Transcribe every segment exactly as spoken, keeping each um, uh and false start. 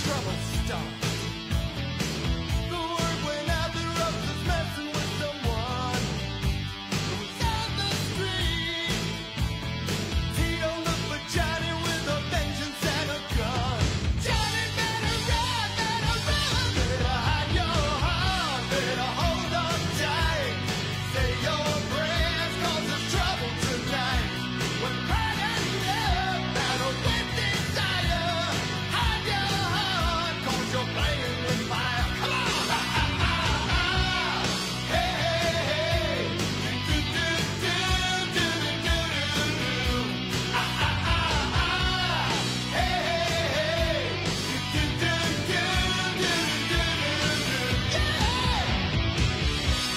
trouble starts. The word went out the road was messing with someone who was on the street. Tito looked for Johnny with a vengeance and a gun. Johnny better run, better run. Better hide your heart, better hold on tight. Say your prayers, cause there's trouble tonight. When pride and love battle with desire, hide your heart, cause you're playing with fire. Come on! Ha, ha, ha, ha. Hey, hey, hey. Do, do, do, do, do, do, do. Ha, ha, ha, ha. Hey, hey, hey. Do, do, do, do, do, do, do. Yeah!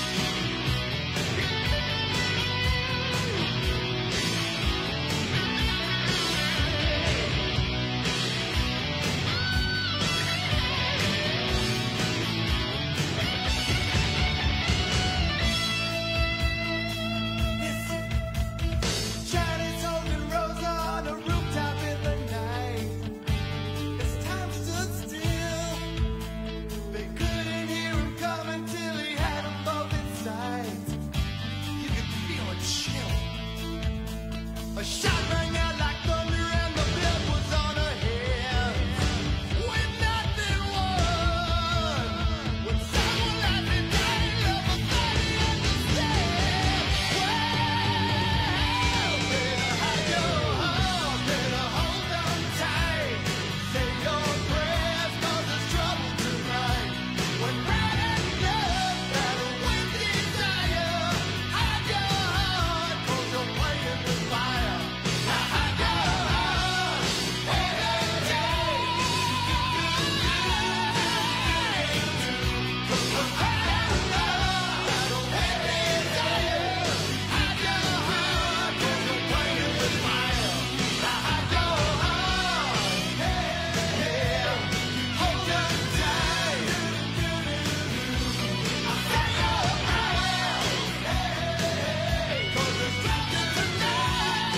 Johnny's holding Rosa on a rooftop in the night. As time stood still, they couldn't hear him coming till he had them both in sight. You could feel a chill. A shot rang out like thunder and the blood was on her hands. With nothing won, when someone has been dying, love will finally understand. Well, better hide your heart, better hold on tight. Say your prayers, cause there's trouble tonight. When pride and love battle with desire, hide your heart, cause you're playing with fire. Now hide your heart, hey, hey, hey. Cause when pride and love battle with desire, hide your heart, cause you're playing with fire. Now hide your heart, hey, hey, hold on tight. Say your prayers, hey, hey, cause there's trouble tonight.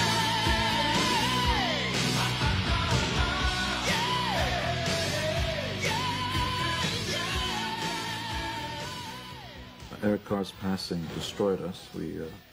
Air cars passing destroyed us. We uh,